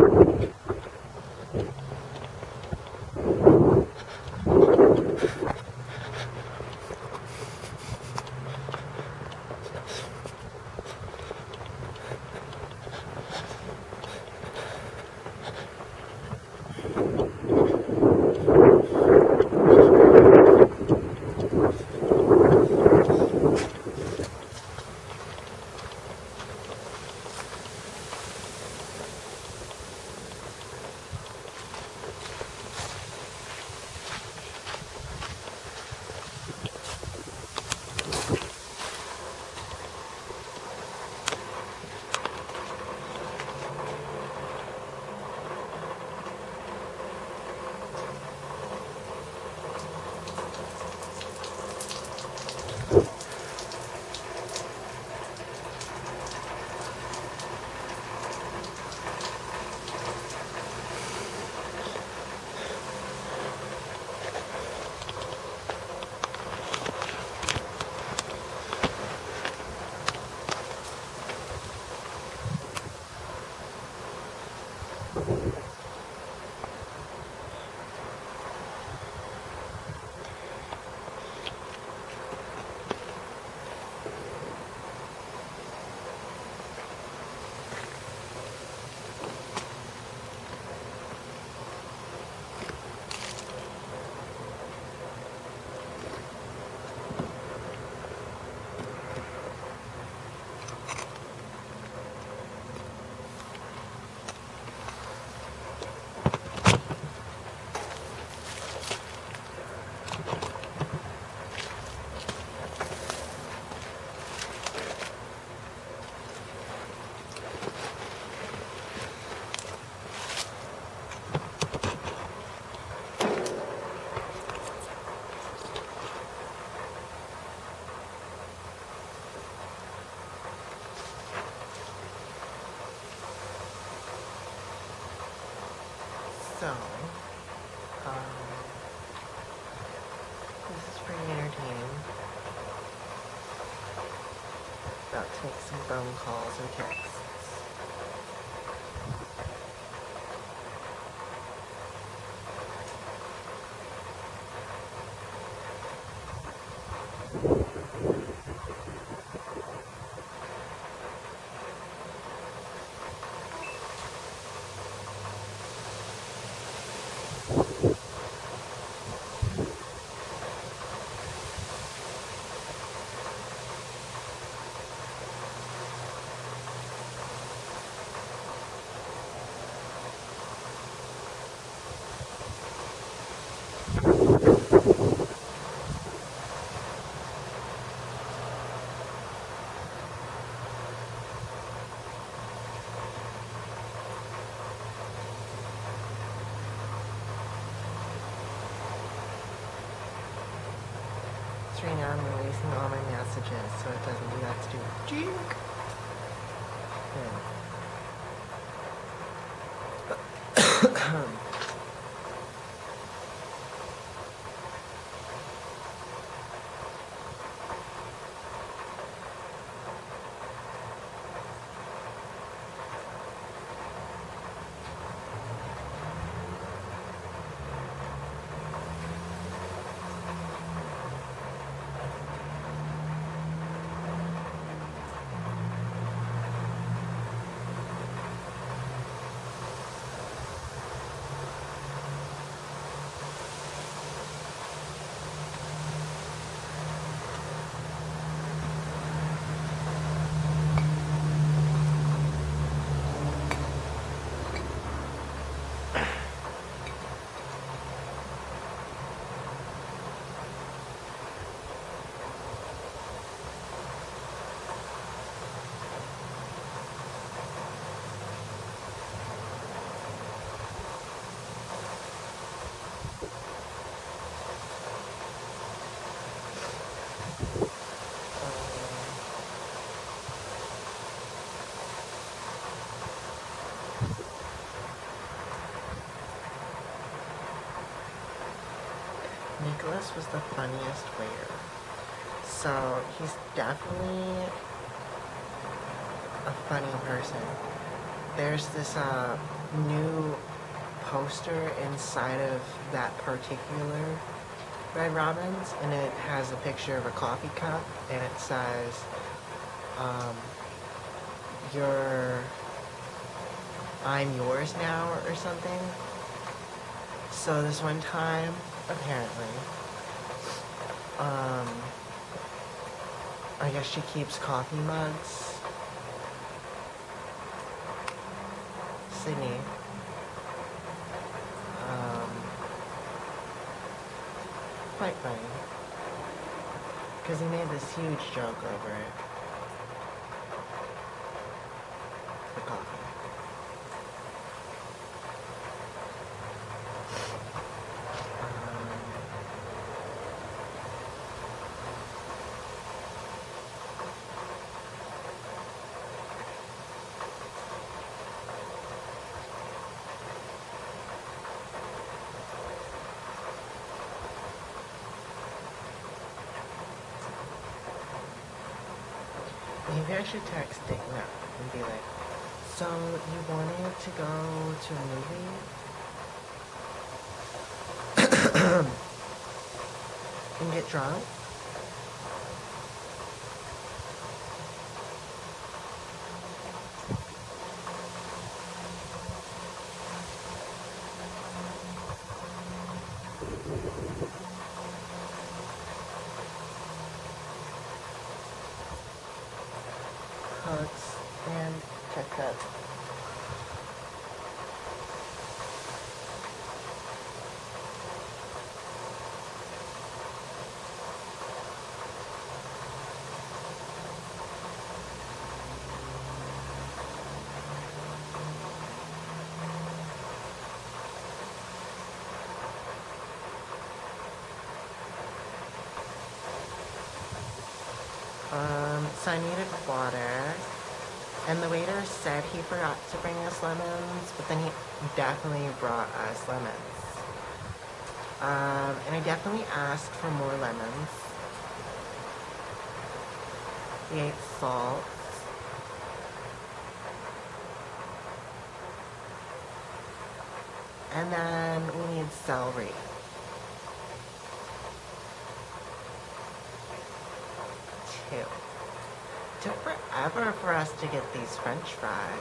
So, this is pretty entertaining. About to make some phone calls and texts. Right now I'm releasing all my messages so it doesn't do that stupid jink. Nicholas was the funniest waiter. So he's definitely a funny person. there's this new poster inside of that particular Red Robin's, and it has a picture of a coffee cup, and it says, I'm yours now, or something. So this one time, apparently, I guess she keeps coffee mugs. Sydney. Quite funny. Because he made this huge joke over it. The coffee. Maybe I should text Dana and be like, so you wanted to go to a movie? And get drunk? Hugs and checkup. So I needed water, and the waiter said he forgot to bring us lemons, but then he definitely brought us lemons. And I definitely asked for more lemons. We ate salt. And then we need celery. Two. Took forever for us to get these French fries.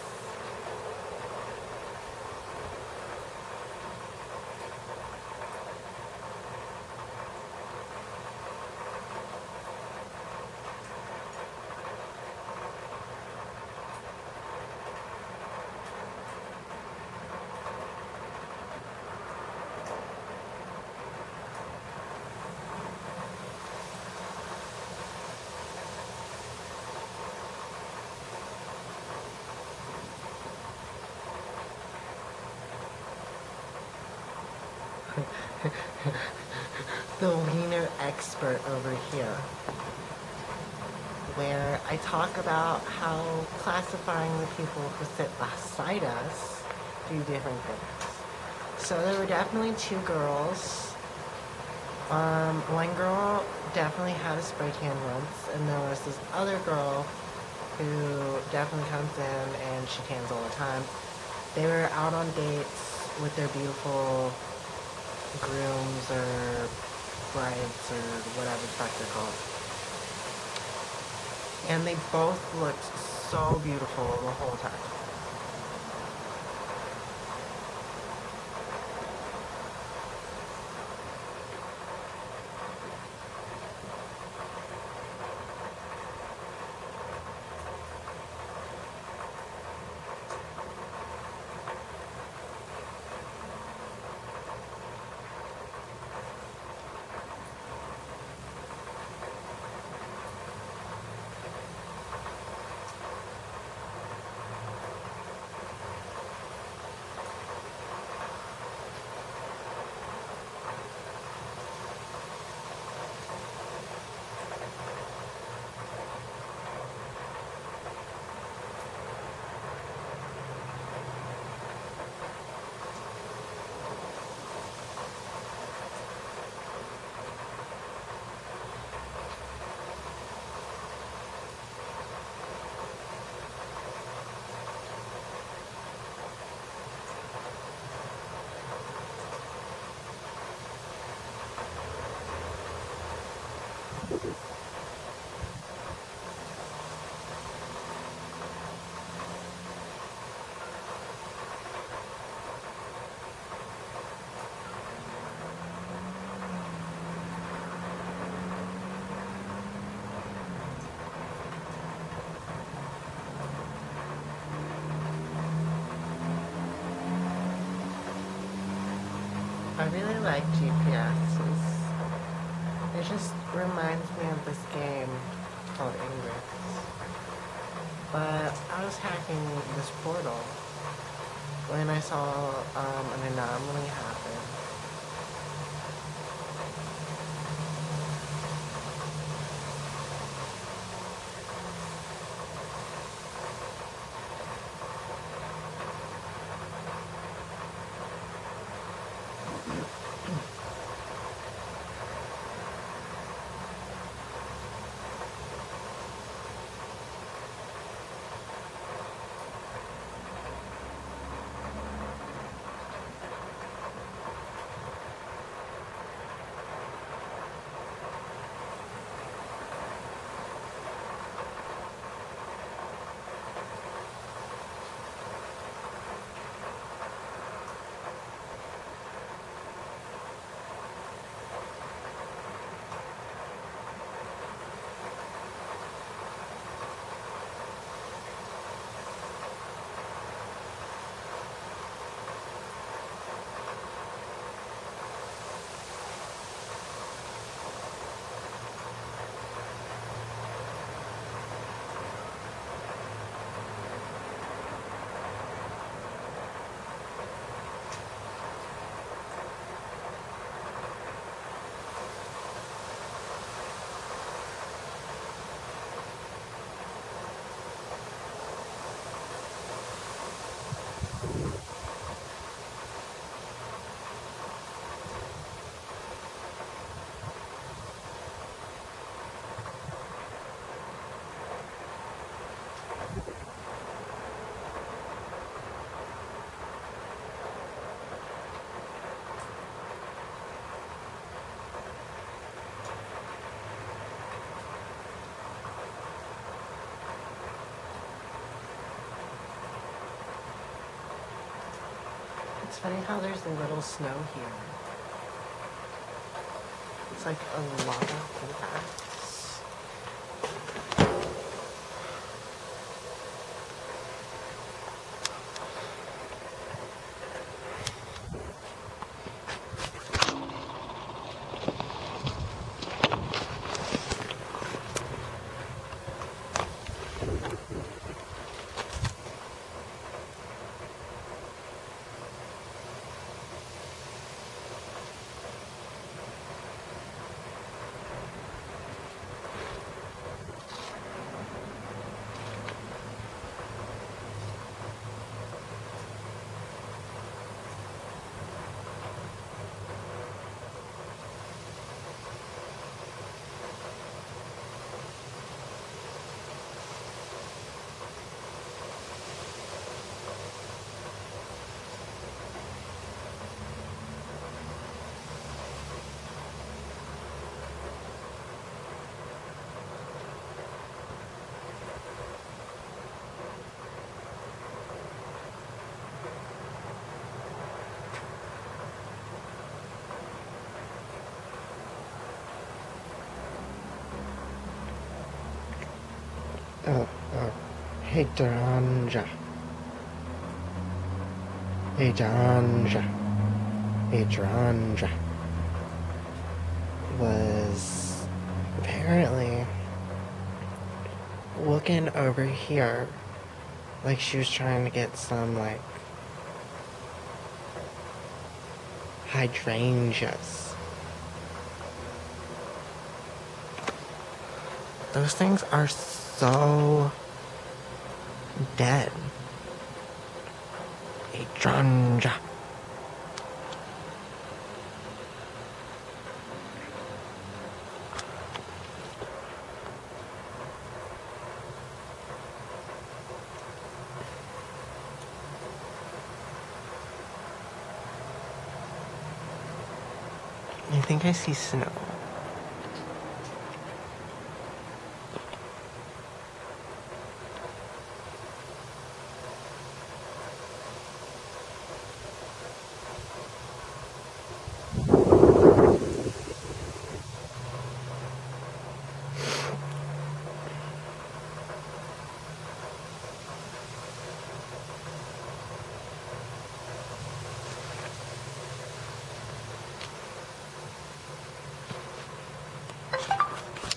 The wiener expert over here, where I talk about how classifying the people who sit beside us do different things. So there were definitely two girls. One girl definitely had a spray tan once, and there was this other girl who definitely comes in and she tans all the time. They were out on dates with their beautiful grooms or brides or whatever the fuck they're called. And they both looked so beautiful the whole time. I really like GPSs. It just reminds me of this game called Ingress. But I was hacking this portal when I saw an anomaly happen. It's funny how there's a little snow here. It's like a lot of impacts. Hey, Duranja. Hey, Duranja. Hey, Duranja. Was apparently looking over here like she was trying to get some, like, hydrangeas. Those things are so dead. Hydrangea. I think I see snow.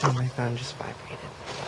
Oh, my phone just vibrated.